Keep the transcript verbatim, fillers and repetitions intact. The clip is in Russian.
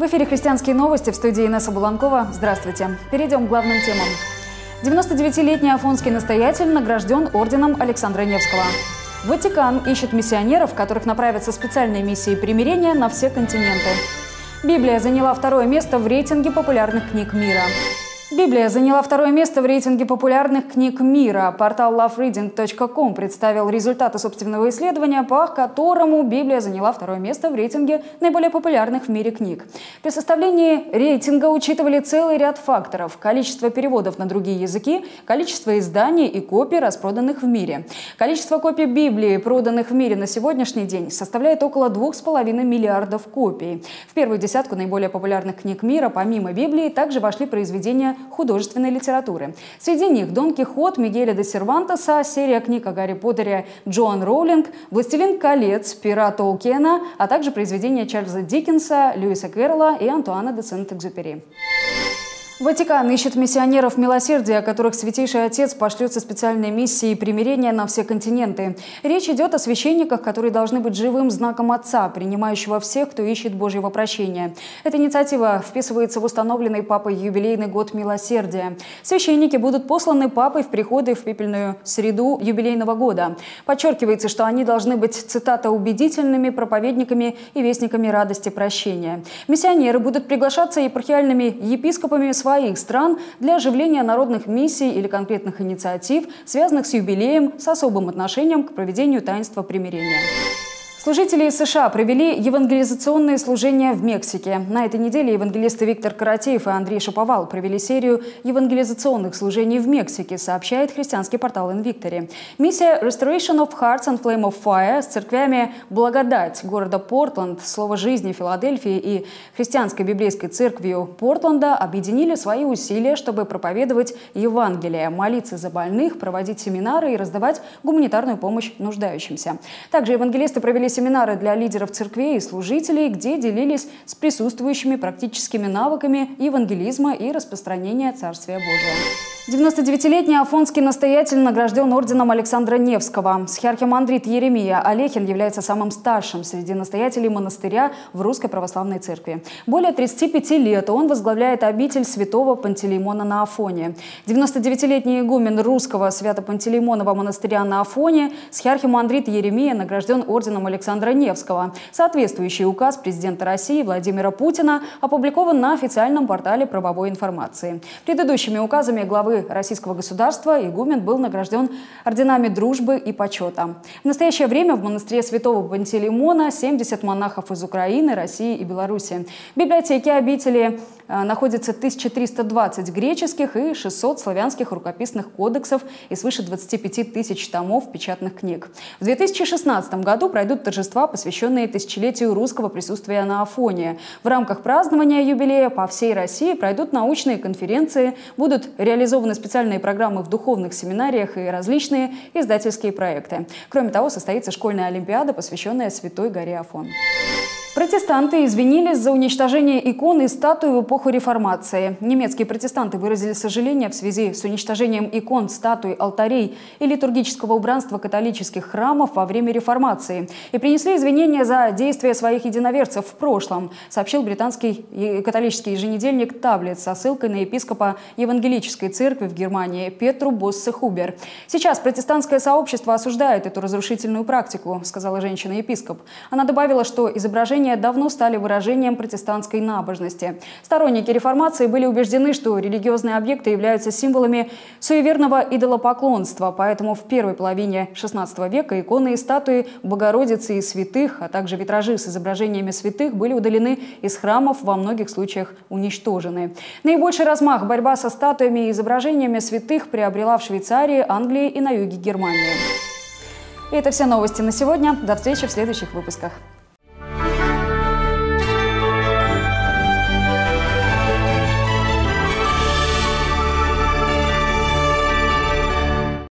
В эфире «Христианские новости», в студии Инесса Буланкова. Здравствуйте. Перейдем к главным темам. девяностодевятилетний афонский настоятель награжден орденом Александра Невского. Ватикан ищет миссионеров, которых направят со специальной миссией примирения на все континенты. Библия заняла второе место в рейтинге популярных книг мира. Библия заняла второе место в рейтинге популярных книг мира. Портал лав ридинг точка ком представил результаты собственного исследования, по которому Библия заняла второе место в рейтинге наиболее популярных в мире книг. При составлении рейтинга учитывали целый ряд факторов: количество переводов на другие языки, количество изданий и копий, распроданных в мире. Количество копий Библии, проданных в мире на сегодняшний день, составляет около двух с половиной миллиардов копий. В первую десятку наиболее популярных книг мира, помимо Библии, также вошли произведения художественной литературы. Среди них Дон Кихот Мигеля де Сервантеса, серия книг о Гарри Поттере Джоан Роулинг, Властелин колец Пера Толкиена, а также произведения Чарльза Диккенса, Льюиса Кэрролла и Антуана де Сент-Экзюпери. Ватикан ищет миссионеров милосердия, которых Святейший Отец пошлет со специальной миссией примирения на все континенты. Речь идет о священниках, которые должны быть живым знаком Отца, принимающего всех, кто ищет Божьего прощения. Эта инициатива вписывается в установленный Папой юбилейный год милосердия. Священники будут посланы Папой в приходы в пепельную среду юбилейного года. Подчеркивается, что они должны быть, цитата, «убедительными проповедниками и вестниками радости прощения». Миссионеры будут приглашаться епархиальными епископами своих своих стран для оживления народных миссий или конкретных инициатив, связанных с юбилеем, с особым отношением к проведению таинства примирения. Служители из США провели евангелизационные служения в Мексике. На этой неделе евангелисты Виктор Каратеев и Андрей Шаповал провели серию евангелизационных служений в Мексике, сообщает христианский портал Инвиктори. Миссия Restoration of Hearts and Flame of Fire с церквями «Благодать» города Портленд, «Слово жизни» Филадельфии и Христианской библейской церковью Портленда объединили свои усилия, чтобы проповедовать Евангелие, молиться за больных, проводить семинары и раздавать гуманитарную помощь нуждающимся. Также евангелисты провели семинары для лидеров церквей и служителей, где делились с присутствующими практическими навыками евангелизма и распространения Царствия Божия. девяностодевятилетний афонский настоятель награжден орденом Александра Невского. Схиархимандрит Еремия Алехин является самым старшим среди настоятелей монастыря в Русской Православной Церкви. Более тридцати пяти лет он возглавляет обитель святого Пантелеймона на Афоне. девяностодевятилетний игумен Русского Свято-Пантелеймонова монастыря на Афоне Схиархимандрит Еремия награжден орденом Александра Невского. Соответствующий указ президента России Владимира Путина опубликован на официальном портале правовой информации. Предыдущими указами главы российского государства игумен был награжден орденами дружбы и почета. В настоящее время в монастыре святого Пантелеймона семьдесят монахов из Украины, России и Беларуси. В библиотеке обители находится тысяча триста двадцать греческих и шестьсот славянских рукописных кодексов и свыше двадцати пяти тысяч томов печатных книг. В две тысячи шестнадцатом году пройдут торжества, посвященные тысячелетию русского присутствия на Афоне. В рамках празднования юбилея по всей России пройдут научные конференции, будут реализованы специальные программы в духовных семинариях и различные издательские проекты. Кроме того, состоится школьная олимпиада, посвященная Святой горе Афон. Протестанты извинились за уничтожение икон и статуй в эпоху реформации. Немецкие протестанты выразили сожаление в связи с уничтожением икон, статуй, алтарей и литургического убранства католических храмов во время реформации и принесли извинения за действия своих единоверцев в прошлом, сообщил британский католический еженедельник «Таблиц» со ссылкой на епископа Евангелической церкви в Германии Петру Боссе-Хубер. «Сейчас протестантское сообщество осуждает эту разрушительную практику», сказала женщина-епископ. Она добавила, что изображение давно стали выражением протестантской набожности. Сторонники реформации были убеждены, что религиозные объекты являются символами суеверного идолопоклонства, поэтому в первой половине шестнадцатого века иконы и статуи Богородицы и святых, а также витражи с изображениями святых были удалены из храмов, во многих случаях уничтожены. Наибольший размах борьба со статуями и изображениями святых приобрела в Швейцарии, Англии и на юге Германии. И это все новости на сегодня. До встречи в следующих выпусках.